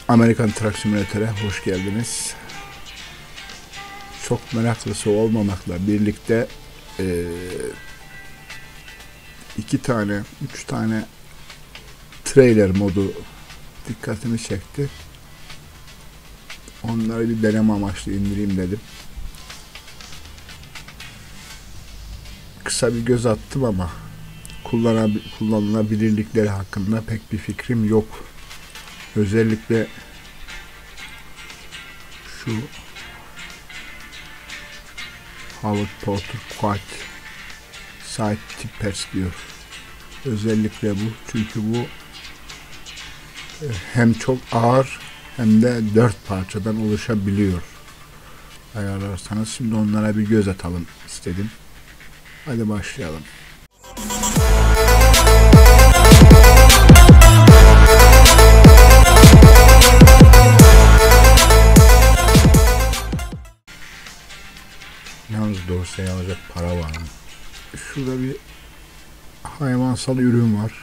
Amerikan Truck Simulator'a hoş geldiniz. Çok meraklısı olmamakla birlikte 2 tane, 3 tane trailer modu dikkatimi çekti. Onları bir deneme amaçlı indireyim dedim. Kısa bir göz attım ama kullanılabilirlikleri hakkında pek bir fikrim yok. Özellikle şu Howard Porter Quad Side Tippers diyor. Özellikle bu. Çünkü bu hem çok ağır hem de 4 parçadan oluşabiliyor. Ayarlarsanız şimdi onlara bir göz atalım istedim. Hadi başlayalım. Yalnız dorsaya alacak para var mı? Şurada bir hayvansal ürün var.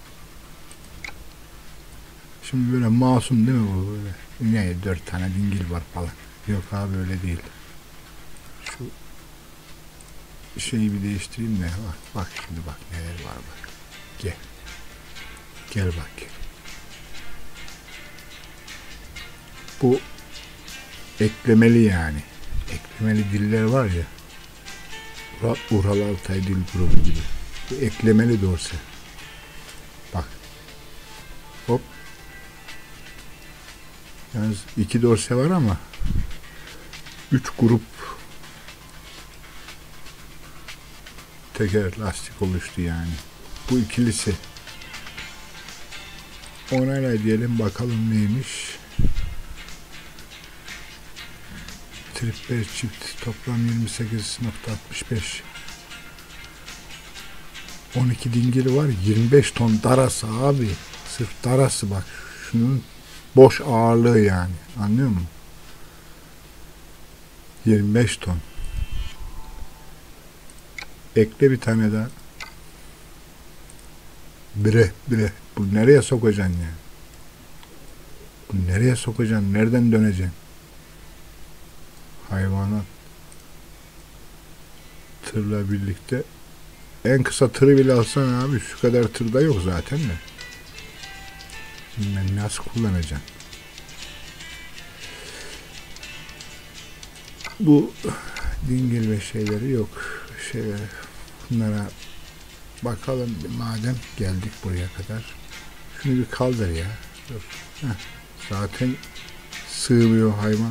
Şimdi böyle masum değil mi bu böyle? Ne 4 tane dingil var falan. Yok abi öyle değil. Şu şeyi bir değiştireyim de bak şimdi bak neler var bak. Gel bak gel. Bu eklemeli yani. Eklemeli diller var ya. Ural Altay dil grubu gibi. Bu eklemeli dorse. Bak. Hop. Yalnız 2 dorse var ama 3 grup teker lastik oluştu yani. Bu ikilisi. Onayla diyelim bakalım neymiş. Tripler çift toplam 28.65. 12 dingili var, 25 ton darası abi. Sırf darası bak. Şunun boş ağırlığı yani. Anlıyor musun? 25 ton. Ekle bir tane daha. Bire. Bu nereye sokacaksın ya? Bu nereye sokacaksın? Nereden döneceksin? Hayvanat tırla birlikte en kısa tırı bile alsan abi şu kadar tırda yok zaten de. Ben nasıl kullanacağım? Bu dingil ve şeyleri yok. Bunlara bakalım madem geldik buraya kadar. Şunu bir kaldır ya. Dur. Zaten sığmıyor hayvan.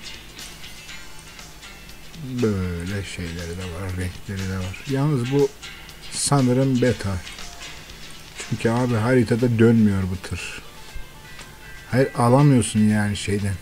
Böyle şeyleri de var, renkleri de var. Yalnız bu sanırım beta. Çünkü abi haritada dönmüyor bu tır. Hayır alamıyorsun yani şeyden.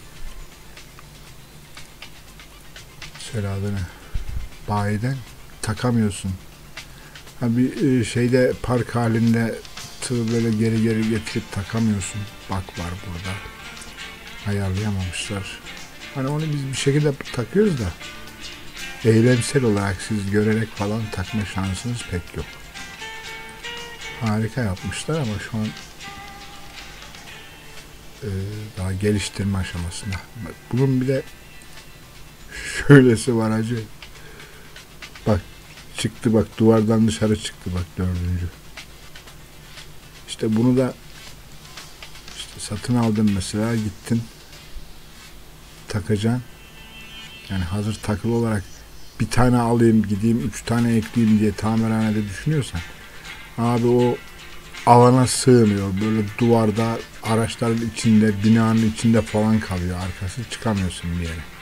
Söyle adını. Bayiden takamıyorsun. Ha bir şeyde park halinde tır böyle geri getirip takamıyorsun. Bak var burada. Ayarlayamamışlar. Hani onu biz bir şekilde takıyoruz da eylemsel olarak siz görerek falan takma şansınız pek yok. Harika yapmışlar ama şu an daha geliştirme aşamasında. Bunun bir de şöylesi var acı. Bak çıktı bak duvardan dışarı çıktı bak 4. İşte bunu da işte satın aldın mesela gittin takacaksın. Yani hazır takılı olarak bir tane alayım gideyim 3 tane ekleyeyim diye tamirhanede düşünüyorsan abi o alana sığmıyor. Böyle duvarda araçların içinde binanın içinde falan kalıyor. Arkası çıkamıyorsun bir yere.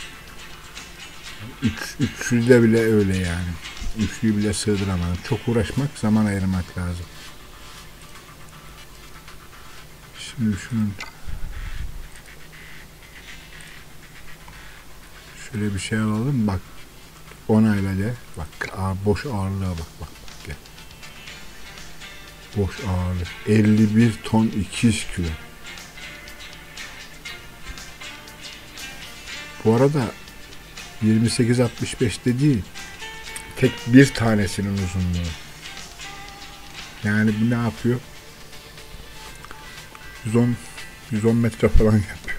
Üçlü de bile öyle yani. Üçlüyü bile sığdıramadım. Çok uğraşmak zaman ayırmak lazım. Şimdi şunun şöyle bir şey alalım bak. Onayla de. Bak boş ağırlığa bak gel. Boş ağırlık. 51 ton 200 kilo. Bu arada 28.65 de değil. Tek bir tanesinin uzunluğu. Yani bu ne yapıyor? 110 110 metre falan yapıyor.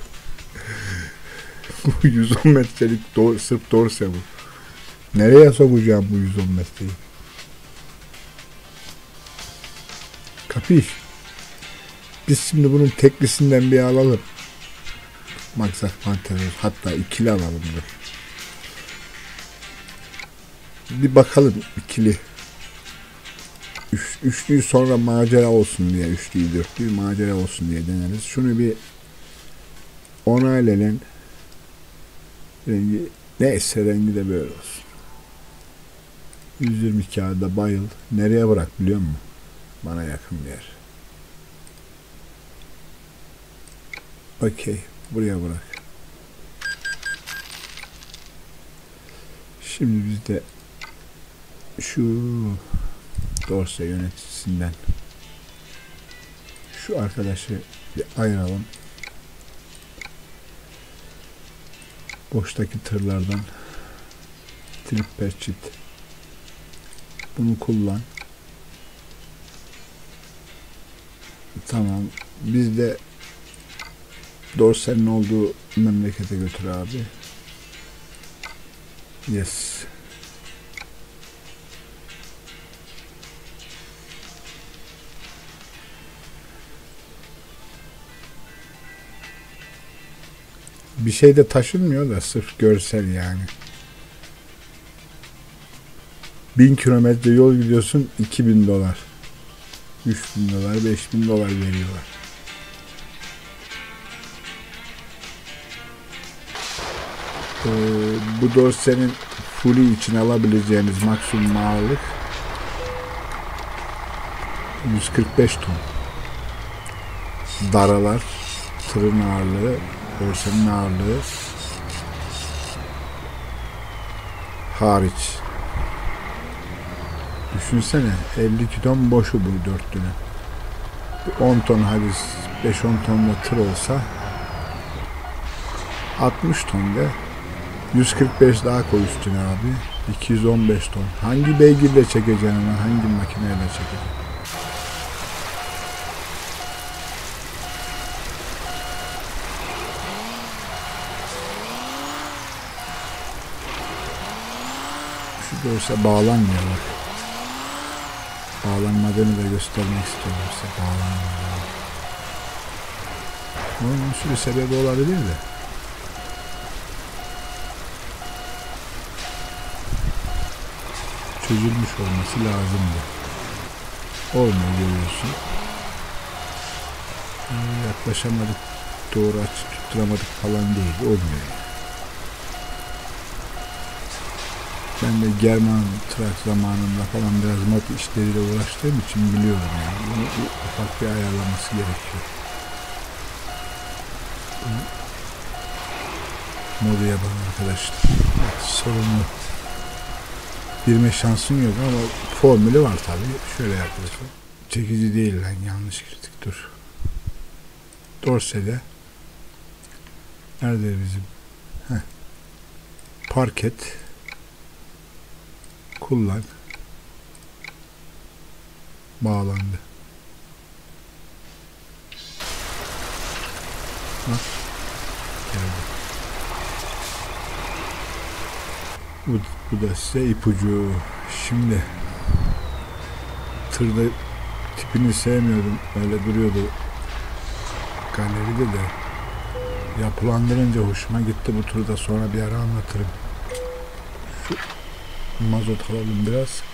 Bu 110 metrelik sırf dorse bu. Nereye sokacağım bu 110 metreyi? Kapiş. Biz şimdi bunun teklisinden bir alalım. Maksat mantarı. Hatta ikili alalım. Bir bakalım ikili. Üçlüyü sonra macera olsun diye. Üçlüyü dörtlüyü macera olsun diye deneriz. Şunu bir onaylayın. Rengi neyse rengi de böyle olsun. 120 kağıda bayıl. Nereye bırak biliyor musun? Bana yakın bir yer. Okey. Buraya bırak. Şimdi biz de şu dorse yöneticisinden şu arkadaşı bir ayıralım. Boştaki tırlardan tripper çit. Bunu kullan. Tamam. Biz de dorsenin olduğu memlekete götür abi. Yes. Bir şey de taşınmıyor da sırf görsel yani. 1000 kilometre yol gidiyorsun, $2000. $3000, $5000 veriyorlar. Bu dorsenin full için alabileceğiniz maksimum ağırlık 145 ton. Daralar, tırın ağırlığı, dorsenin ağırlığı hariç. Düşünsene 52 ton boşu bu dörtlünün. 10 ton hadi 5-10 tonla tır olsa 60 ton de 145 daha koy üstüne abi. 215 ton. Hangi beygirle çekeceksin ama hangi makineyle çekeceksin? Şu dorse bağlanmıyor bak. Bağlanmadığını da göstermek istiyorum size. Bağlanmıyor. Onun sürü sebebi olabilir de. Çözülmüş olması lazımdı. Olmuyor görüyorsun. Yaklaşamadık, doğru açı tutturamadık falan değil. Olmuyor. Ben de German trak zamanında falan biraz mod işleriyle uğraştığım için biliyorum yani. Bunu ufak bir ayarlaması gerekiyor. Modu yapalım arkadaşlar. Sorunlu. Girme şansın yok ama formülü var tabi. Şöyle yapıyorsun. Çekici değil lan, yanlış girdik, dur. Dorsede nerede bizim? Parket kullan. Bağlandı. Bak. Geldi. Bu da size ipucu. Şimdi tırda tipini sevmiyordum. Öyle duruyordu galeride de. Yapılandırınca hoşuma gitti bu turda. Sonra bir ara anlatırım. Şu mazot alalım biraz.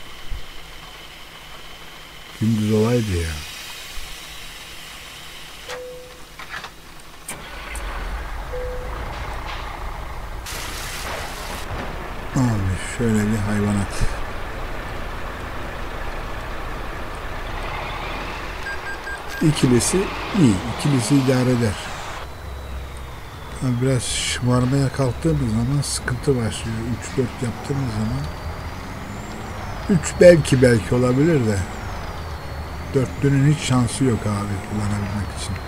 Gündüz olaydı ya. Abi şöyle bir hayvanat. İkilisi iyi. İkilisi idare eder. Biraz şımarmaya kalktığımız zaman sıkıntı başlıyor. 3-4 yaptığımız zaman 3 belki olabilir de dörtlünün hiç şansı yok abi kullanabilmek için.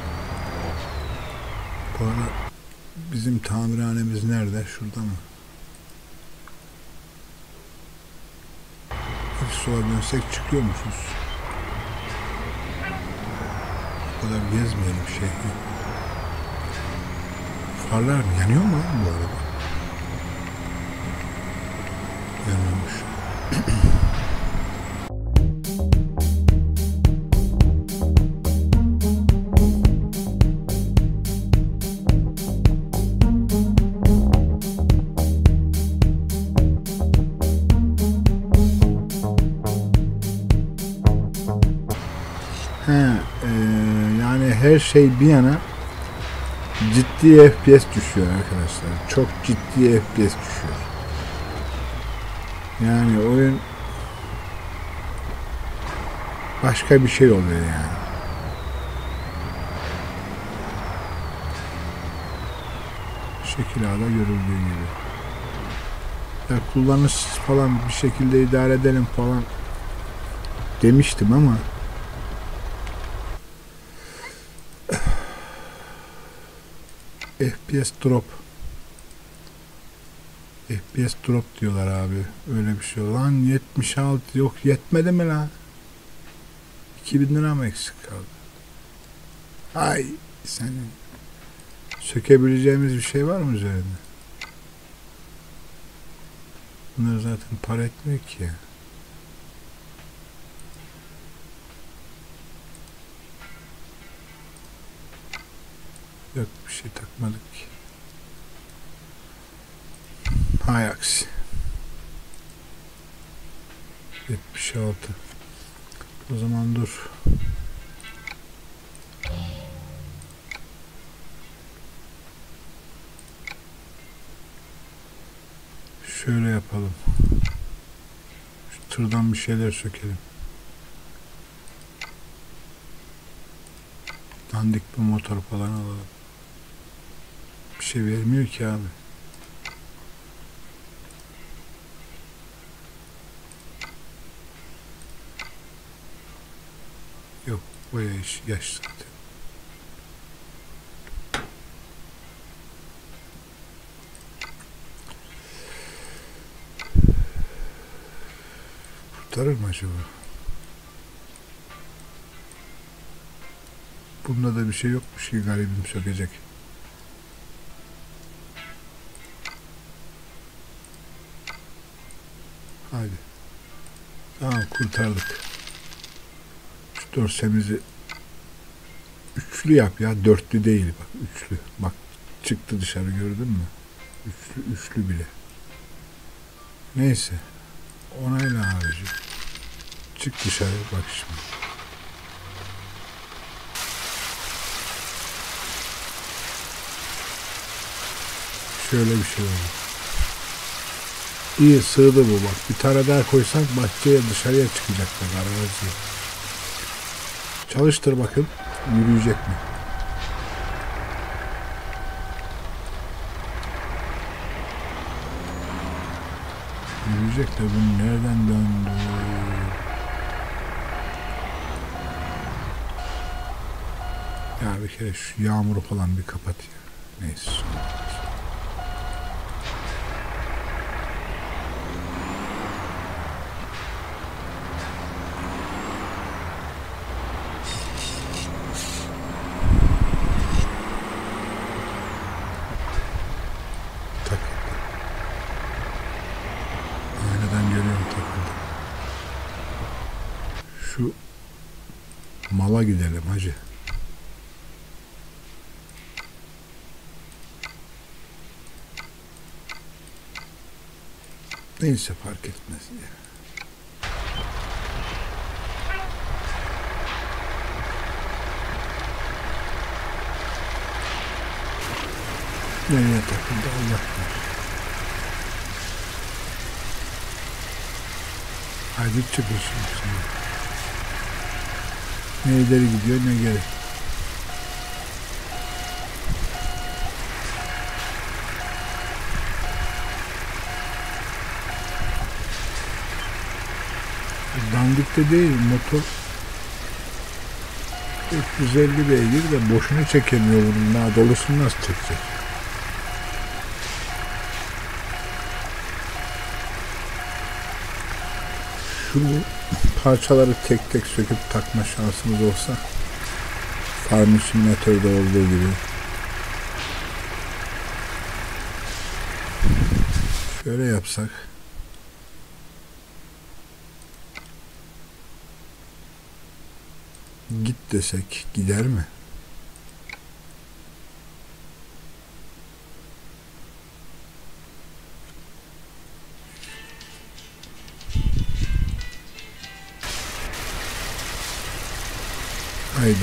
Bu arada bizim tamirhanemiz nerede? Şurada mı? Bir sola dönsek çıkıyormuşuz. O kadar gezmeyelim şehri. Farlar mı? Yanıyor mu lan bu araba? Yanıyormuş. Yani her şey bir yana ciddi FPS düşüyor arkadaşlar. Çok ciddi FPS düşüyor. Yani oyun başka bir şey oluyor yani. Şekil ağda görüldüğü gibi. Ya kullanış falan bir şekilde idare edelim falan demiştim ama FPS drop. FPS drop diyorlar abi. Öyle bir şey. Lan 76 yok yetmedi mi lan? 2000 lira mı eksik kaldı? Ay senin. Sökebileceğimiz bir şey var mı üzerinde? Bunlar zaten para etmiyor ki. Yok bir şey takmadık ki. Hay aksi. 76. O zaman dur. Şöyle yapalım. Şu tırdan bir şeyler sökelim. Dandik bir motor falan alalım. Bir şey vermiyor ki abi. Yok bu yaş zaten. Kurtarır mı acaba? Bunda da bir şey yokmuş ki garibim sökecek. Hadi. Tamam kurtardık. Şu dorsemizi üçlü yap ya. Dörtlü değil bak. Üçlü. Bak çıktı dışarı gördün mü? Üçlü bile. Neyse. Onayla abici. Çık dışarı bak şimdi. Şöyle bir şey oldu. İyi sığdı bu bak. Bir tane daha koysak bahçeye dışarıya çıkacaklar arazi. Çalıştır bakın. Yürüyecek mi? Yürüyecek de bunu nereden döndü? Ya bir kere şu yağmuru falan bir kapat ya. Neyse. Şu mala gidelim hacı. Neyse fark etmez ya. Nereye takıldı Allah bilir. Haydi çıkıyorsun şimdi. Ne ileri gidiyor ne geri. Dandikte değil motor 350 beygir de boşuna çekemiyor bunun. Daha dolusunu nasıl çekecek? Şu parçaları tek tek söküp takma şansımız olsa Farming Simulator'da olduğu gibi Şöyle yapsak. Git desek gider mi? Hayda.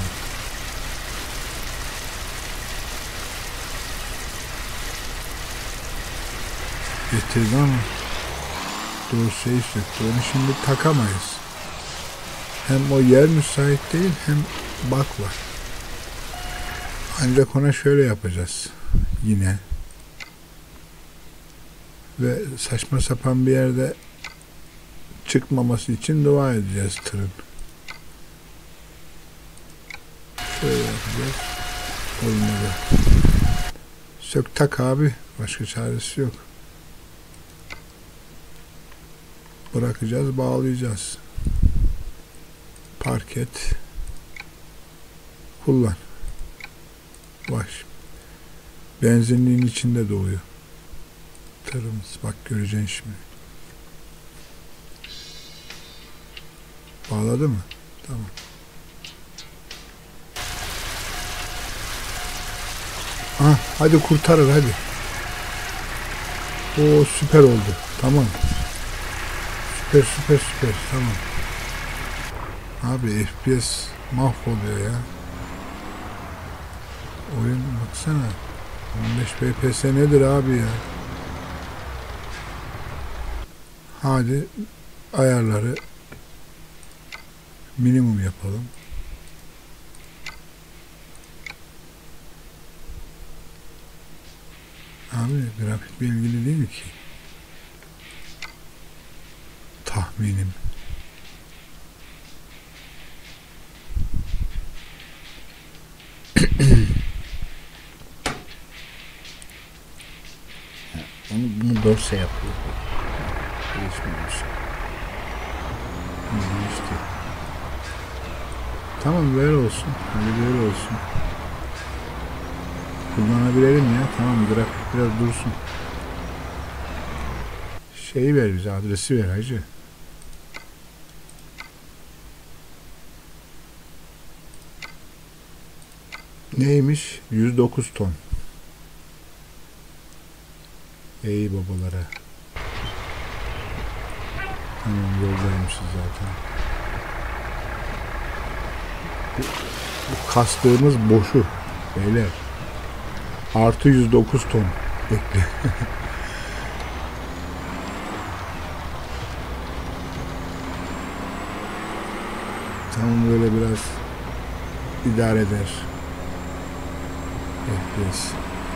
Getirdi ama dosyayı söktü. Onu şimdi takamayız. Hem o yer müsait değil hem bak var. Ancak ona şöyle yapacağız. Yine. Ve saçma sapan bir yerde çıkmaması için dua edeceğiz tırın. Şöyle yapacağız. Olmadı. Sök tak abi. Başka çaresi yok. Bırakacağız, bağlayacağız. Park et. Kullan. Bak. Benzinliğin içinde doğuyor. Tırımız. Bak göreceksin şimdi. Bağladı mı? Tamam. Ha, hadi kurtarır hadi. O süper oldu. Tamam. Süper. Tamam. Abi FPS mahvoluyor ya. Oyun baksana. 15 FPS nedir abi ya? Hadi ayarları minimum yapalım. Abi grafikle ilgili değil ki. Tahminim. Bunu dorse yapıyor. Değişmemiş. Değişti. Tamam böyle olsun. Hadi böyle olsun. Kullanabilelim ya. Tamam grafik biraz dursun. Şeyi ver bize, adresi ver hacı. Neymiş? 109 ton. Ey babalara. Tamam yoldaymışız zaten. Bu kastığımız boşu. Beyler. Artı 109 ton. Bekle. Tamam böyle biraz idare eder. FPS.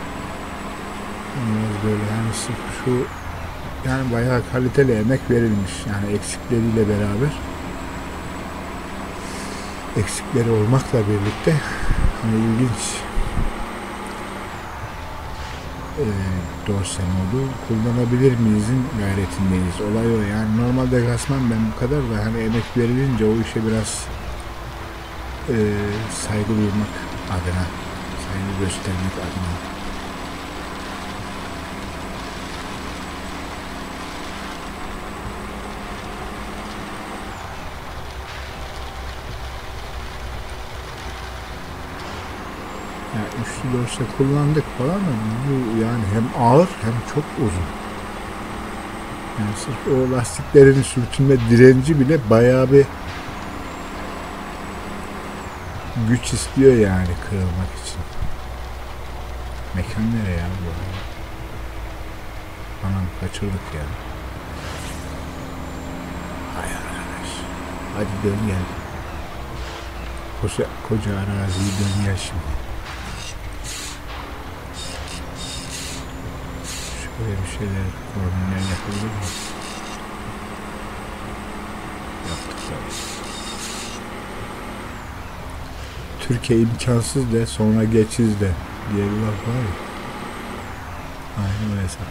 Biraz böyle yani sırf şu yani bayağı kaliteli emek verilmiş. Yani eksikleriyle beraber. Eksikleri olmakla birlikte hani ilginç dorse modu kullanabilir miyizin gayretindeyiz. Olay o yani normalde klasman ben bu kadar da hani emek verilince o işe biraz saygı duymak adına, saygı göstermek adına. Yani üçlü dorse kullandık falan da bu yani hem ağır hem çok uzun. Yani sırf o lastiklerin sürtünme direnci bile bayağı bir güç istiyor yani kırılmak için. Mekan nereye ya bu arada? Anam kaçırdık ya. Hay arkadaş. Hadi dön gel. Koca araziyi dön gel şimdi. Şöyle bir şeyler koordinler yapılır mı? Yaptık tabii. Türkiye imkansız de sonra geçiz de diye bir laf var ya. Aynen o hesap.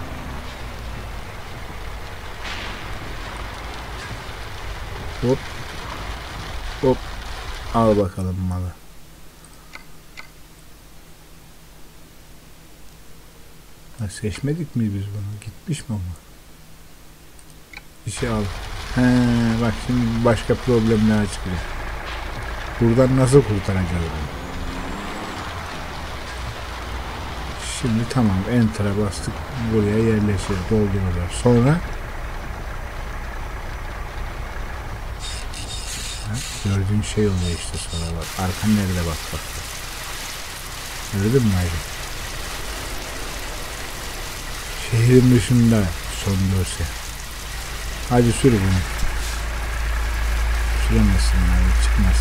Hop. Hop. Al bakalım malı. Ha, seçmedik mi biz bunu? Gitmiş mi ama? İşe al. He, bak şimdi başka problemler çıkıyor. Buradan nasıl kurtaracağız bunu? Şimdi tamam, enter'a bastık, buraya yerleşir, doldururlar. Sonra ha, gördüğün şey oluyor işte, sonra bak. Arkan nerede, bak bak. Gördün mü ayrı? Şehrin dışında son dosya. Hadi sür bunu. Süremezsin abi, çıkmaz.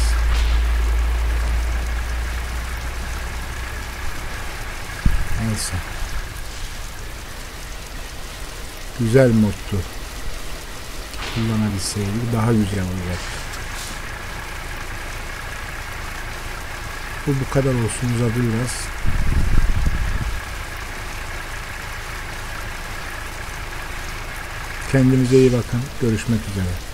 Neyse. Güzel moddu. Kullanabilseydik daha güzel olacak. Bu kadar olsun, uzadı biraz. Kendinize iyi bakın. Görüşmek üzere.